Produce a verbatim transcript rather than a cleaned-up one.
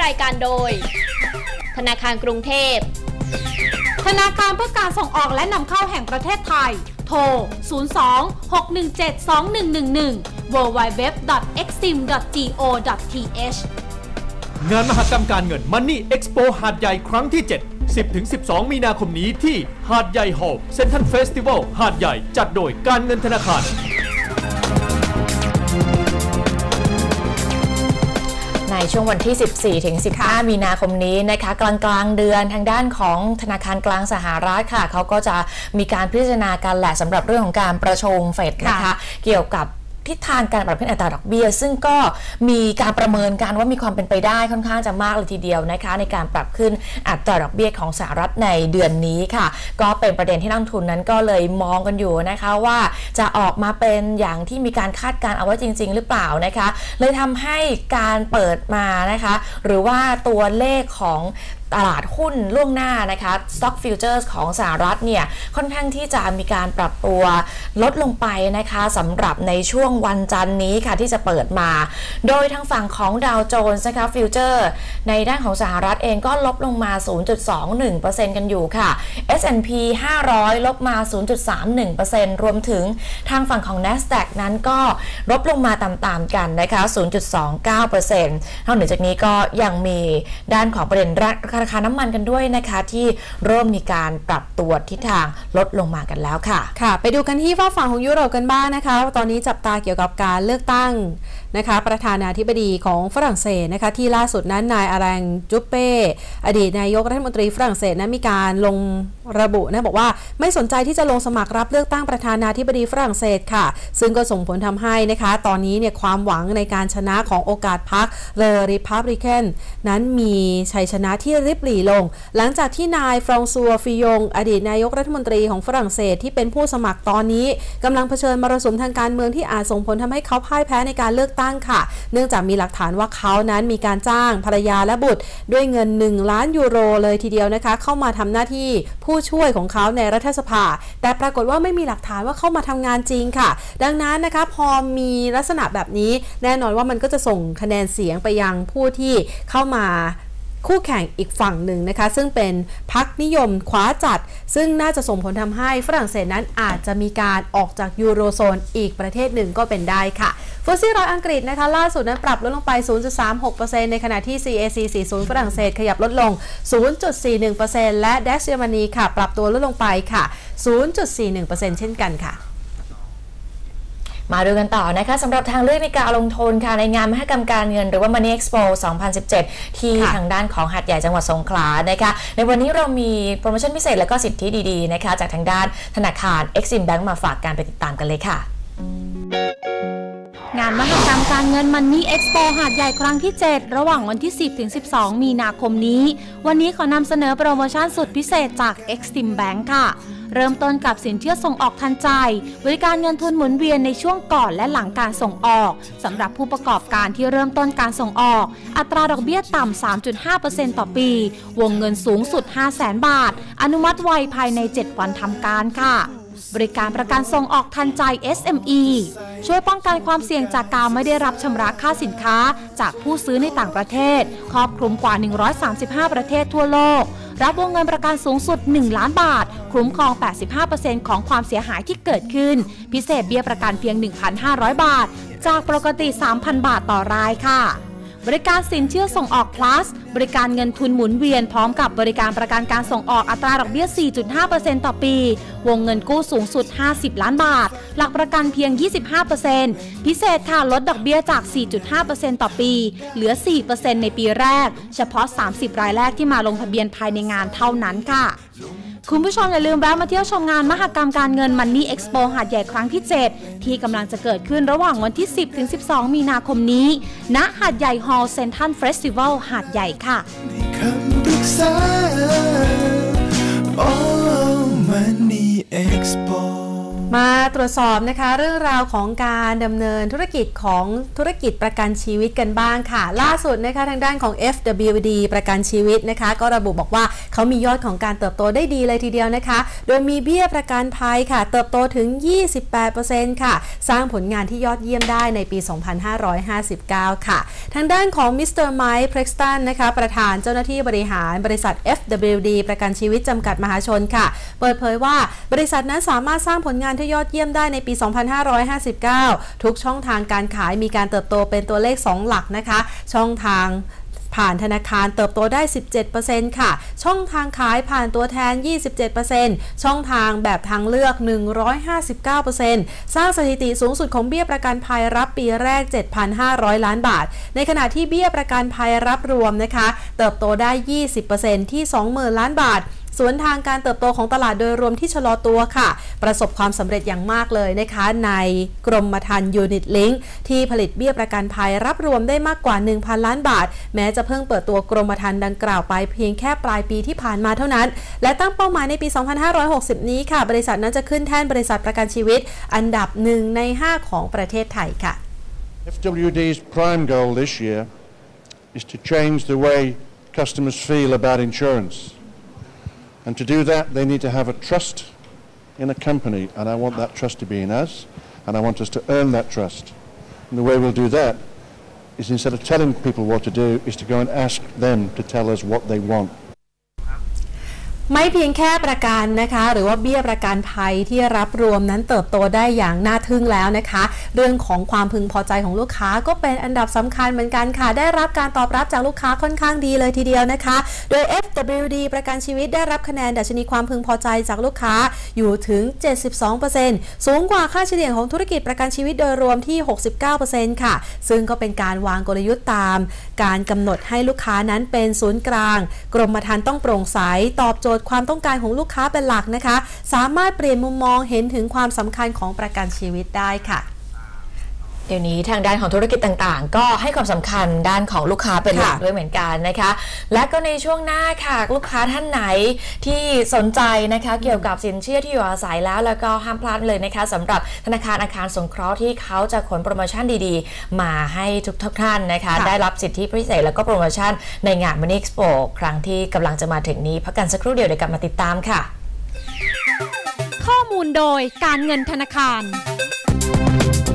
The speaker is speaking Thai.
ายการโดยธนาคารกรุงเทพธนาคารเพื่อการส่งออกและนำเข้าแห่งประเทศไทยโทร ศูนย์ สอง หก หนึ่ง เจ็ด สอง หนึ่ง หนึ่ง หนึ่ง ดับเบิลยู ดับเบิลยู ดับเบิลยู ดอท เอ็กซิม ดอท จี โอ ดอท ที เอชงานมหกรรมการเงิน Money Expo หาดใหญ่ครั้งที่ เจ็ด สิบถึงสิบสอง มีนาคมนี้ที่หาดใหญ่ฮอลล์เซ็นทรัลเฟสติวัลหาดใหญ่จัดโดยการเงินธนาคารในช่วงวันที่ สิบสี่ถึงสิบห้า มีนาคมนี้นะคะกลางกลางเดือนทางด้านของธนาคารกลางสหรัฐค่ะเขาก็จะมีการพิจารณากันแหละสำหรับเรื่องของการประชุมเฟดนะคะเกี่ยวกับทิศทางการปรับขึ้นอัตราดอกเบี้ยซึ่งก็มีการประเมินกันว่ามีความเป็นไปได้ค่อนข้างจะมากเลยทีเดียวนะคะในการปรับขึ้นอัตราดอกเบี้ยของสหรัฐในเดือนนี้ค่ะก็เป็นประเด็นที่นักลงทุนนั้นก็เลยมองกันอยู่นะคะว่าจะออกมาเป็นอย่างที่มีการคาดการเอาไว้จริงๆหรือเปล่านะคะเลยทำให้การเปิดมานะคะหรือว่าตัวเลขของตลาดหุ้นล่วงหน้านะคะ Stock Futures ของสหรัฐเนี่ยค่อนข้างที่จะมีการปรับตัวลดลงไปนะคะสำหรับในช่วงวันจันทร์นี้ค่ะที่จะเปิดมาโดยทางฝั่งของดาวโจนส์นะคะฟิวเจอร์ในด้านของสหรัฐเองก็ลบลงมา ศูนย์จุดสองหนึ่งเปอร์เซ็นต์ กันอยู่ค่ะ เอส แอนด์ พี ห้าร้อยลบมา ศูนย์จุดสามหนึ่งเปอร์เซ็นต์ รวมถึงทางฝั่งของ NASDAQ นั้นก็ลบลงมาตามๆกันนะคะ ศูนย์จุดสองเก้าเปอร์เซ็นต์ นอกเหนือจากนี้ก็ยังมีด้านของประเด็นราคาน้ำมันกันด้วยนะคะที่เริ่มมีการปรับตัวทิศทางลดลงมากันแล้วค่ะค่ะไปดูกันที่ฝั่งฝั่งของยุโรปกันบ้างนะคะตอนนี้จับตาเกี่ยวกับการเลือกตั้งนะคะประธานาธิบดีของฝรั่งเศสนะคะที่ล่าสุดนั้นนายอาแรงจูเป้อดีตนายกรัฐมนตรีฝรั่งเศสนั้นมีการลงระบุนะบอกว่าไม่สนใจที่จะลงสมัครรับเลือกตั้งประธานาธิบดีฝรั่งเศสค่ะซึ่งก็ส่งผลทำให้นะคะตอนนี้เนี่ยความหวังในการชนะของโอกาสพรรคเลอริพับลิกันนั้นมีชัยชนะที่ริบหรี่ลงหลังจากที่นายฟรองซัวฟิยงอดีตนายกรัฐมนตรีของฝรั่งเศสที่เป็นผู้สมัครตอนนี้กำลังเผชิญมรสุมทางการเมืองที่อาจส่งผลทำให้เขาพ่ายแพ้ในการเลือกตั้งค่ะเนื่องจากมีหลักฐานว่าเขานั้นมีการจ้างภรรยาและบุตรด้วยเงินหนึ่งล้านยูโรเลยทีเดียวนะคะเข้ามาทำหน้าที่ผู้ช่วยของเขาในรัฐสภาแต่ปรากฏว่าไม่มีหลักฐานว่าเข้ามาทำงานจริงค่ะดังนั้นนะคะพอมีลักษณะแบบนี้แน่นอนว่ามันก็จะส่งคะแนนเสียงไปยังผู้ที่เข้ามาคู่แข่งอีกฝั่งหนึ่งนะคะซึ่งเป็นพรรคนิยมขวาจัดซึ่งน่าจะส่งผลทำให้ฝรั่งเศสนั้นอาจจะมีการออกจากยูโรโซนอีกประเทศหนึ่งก็เป็นได้ค่ะฟุตซี่ร้อยอังกฤษนะคะล่าสุดนั้นปรับลดลงไป ศูนย์จุดสามหกเปอร์เซ็นต์ ในขณะที่ ซี เอ ซี สี่สิบ ฝรั่งเศสขยับลดลง ศูนย์จุดสี่หนึ่งเปอร์เซ็นต์ และ ดัค เยอรมนีค่ะปรับตัวลดลงไปค่ะ ศูนย์จุดสี่หนึ่งเปอร์เซ็นต์ เช่นกันค่ะมาดูกันต่อนะคะสำหรับทางเลือกในการลงทุนค่ะในงานมหกรรมการเงินหรือว่า Money Expo สองพันสิบเจ็ดที่ทางด้านของหาดใหญ่จังหวัดสงขลานะคะในวันนี้เรามีโปรโมชั่นพิเศษและก็สิทธิดีๆนะคะจากทางด้านธนาคาร Exim Bank มาฝากการไปติดตามกันเลยค่ะงานมหกรรมการเงิน Money Expo หาดใหญ่ครั้งที่ เจ็ด ระหว่างวันที่ สิบถึงสิบสอง มีนาคมนี้วันนี้ขอนำเสนอโปรโมชั่นสุดพิเศษจาก Exim Bank ค่ะเริ่มต้นกับสินเชื่อส่งออกทันใจบริการเงินทุนหมุนเวียนในช่วงก่อนและหลังการส่งออกสำหรับผู้ประกอบการที่เริ่มต้นการส่งออกอัตราดอกเบี้ยต่ำ สามจุดห้าเปอร์เซ็นต์ ต่อปีวงเงินสูงสุด ห้าแสน บาทอนุมัติไวภายในเจ็ดวันทำการค่ะบริการประกันส่งออกทันใจ เอส เอ็ม อี ช่วยป้องกันความเสี่ยงจากการไม่ได้รับชำระค่าสินค้าจากผู้ซื้อในต่างประเทศครอบคลุมกว่าหนึ่งร้อยสามสิบห้าประเทศทั่วโลกรับวงเงินประกันสูงสุดหนึ่งล้านบาทคุ้มครอง แปดสิบห้าเปอร์เซ็นต์ ของความเสียหายที่เกิดขึ้นพิเศษเบี้ยประกันเพียง หนึ่งพันห้าร้อย บาทจากปกติ สามพัน บาทต่อรายค่ะบริการสินเชื่อส่งออก plus บริการเงินทุนหมุนเวียนพร้อมกับบริการประกันการส่งออกอัตราดอกเบี้ย สี่จุดห้าเปอร์เซ็นต์ ต่อปีวงเงินกู้สูงสุดห้าสิบล้านบาทหลักประกันเพียง ยี่สิบห้าเปอร์เซ็นต์ พิเศษค่ะลดดอกเบี้ยจาก สี่จุดห้าเปอร์เซ็นต์ ต่อปีเหลือ สี่เปอร์เซ็นต์ ในปีแรกเฉพาะสามสิบรายแรกที่มาลงทะเบียนภายในงานเท่านั้นค่ะคุณผู้ชมอย่าลืมแวะมาเที่ยวชมงานมหกรรมการเงิน Money Expo หาดใหญ่ครั้งที่ เจ็ดที่กำลังจะเกิดขึ้นระหว่างวันที่ สิบถึงสิบสอง มีนาคมนี้ณหาดใหญ่ฮอลล์เซ็นทรัลเฟสติวัลหาดใหญ่ค่ะคำปรึกษา Money Expo มาตรวจสอบนะคะเรื่องราวของการดำเนินธุรกิจของธุรกิจประกันชีวิตกันบ้างค่ะล่าสุดนะคะทางด้านของ เอฟ ดับเบิลยู ดี ประกันชีวิตนะคะก็ระบุบอกว่าเขามียอดของการเติบโตได้ดีเลยทีเดียวนะคะโดยมีเบี้ยประกันภัยค่ะเติบโตถึง ยี่สิบแปดเปอร์เซ็นต์ ค่ะสร้างผลงานที่ยอดเยี่ยมได้ในปี สองพันห้าร้อยห้าสิบเก้า ค่ะทางด้านของมิสเตอร์ไมค์ เพร็กสตันนะคะประธานเจ้าหน้าที่บริหารบริษัท เอฟ ดับเบิลยู ดี ประกันชีวิตจำกัดมหาชนค่ะเปิดเผยว่าบริษัทนั้นสามารถสร้างผลงานที่ยอดเยี่ยมได้ในปี สองพันห้าร้อยห้าสิบเก้า ทุกช่องทางการขายมีการเติบโตเป็นตัวเลขสองหลักนะคะช่องทางผ่านธนาคารเติบโตได้ สิบเจ็ดเปอร์เซ็นต์ ค่ะช่องทางขายผ่านตัวแทน ยี่สิบเจ็ดเปอร์เซ็นต์ ช่องทางแบบทางเลือก หนึ่งร้อยห้าสิบเก้าเปอร์เซ็นต์ สร้างสถิติสูงสุดของเบี้ยประกันภัยรับปีแรก เจ็ดพันห้าร้อย ล้านบาทในขณะที่เบี้ยประกันภัยรับรวมนะคะเติบโตได้ ยี่สิบเปอร์เซ็นต์ ที่ สองหมื่น ล้านบาทสวนทางการเติบโตของตลาดโดยรวมที่ชะลอตัวค่ะประสบความสำเร็จอย่างมากเลยนะคะในกรมธรรม์ยูนิตลิงก์ที่ผลิตเบี้ยประกันภัยรับรวมได้มากกว่า หนึ่งพัน ล้านบาทแม้จะเพิ่งเปิดตัวกรมธรรม์ดังกล่าวไปเพียงแค่ปลายปีที่ผ่านมาเท่านั้นและตั้งเป้าหมายในปี สองพันห้าร้อยหกสิบ นี้ค่ะบริษัทนั้นจะขึ้นแท่นบริษัทประกันชีวิตอันดับหนึ่งในห้าของประเทศไทยค่ะเอฟ ดับเบิลยู ดี's prime goal this year is to change the way customers feel about insurance.And to do that, they need to have a trust in a company, and I want that trust to be in us, and I want us to earn that trust. And the way we'll do that is instead of telling people what to do, is to go and ask them to tell us what they want. ไม่เพียงแค่ประกันนะคะหรือว่าเบี้ยประกันภัยที่รับรวมนั้นเติบโตได้อย่างน่าทึ่งแล้วนะคะเรื่องของความพึงพอใจของลูกค้าก็เป็นอันดับสำคัญเหมือนกันค่ะได้รับการตอบรับจากลูกค้าค่อนข้างดีเลยทีเดียวนะคะโดย เอฟ ดับเบิลยู ดี ประกันชีวิตได้รับคะแนนดัชนีความพึงพอใจจากลูกค้าอยู่ถึง เจ็ดสิบสองเปอร์เซ็นต์ สูงกว่าค่าเฉลี่ยของธุรกิจประกันชีวิตโดยรวมที่ หกสิบเก้าเปอร์เซ็นต์ ค่ะซึ่งก็เป็นการวางกลยุทธ์ตามการกำหนดให้ลูกค้านั้นเป็นศูนย์กลางกรมธรรม์ต้องโปร่งใสตอบโจทย์ความต้องการของลูกค้าเป็นหลักนะคะสามารถเปลี่ยนมุมมองเห็นถึงความสำคัญของประกันชีวิตได้ค่ะเดี๋ยวนี้ทางด้านของธุรกิจต่างๆก็ให้ความสำคัญด้านของลูกค้าเป็นหลักด้วยเหมือนกันนะคะและก็ในช่วงหน้าค่ะลูกค้าท่านไหนที่สนใจนะคะเกี่ยวกับสินเชื่อที่อยู่อาศัยแล้วแล้วก็ห้ามพลาดเลยนะคะสำหรับธนาคารอาคารสงเคราะห์ที่เขาจะขนโปรโมชั่นดีๆมาให้ทุกๆท่านนะคะได้รับสิทธิพิเศษแล้วก็โปรโมชั่นในงาน Money Expo ครั้งที่กำลังจะมาถึงนี้พักกันสักครู่เดียวเดี๋ยวกลับมาติดตามค่ะข้อมูลโดยการเงินธนาคาร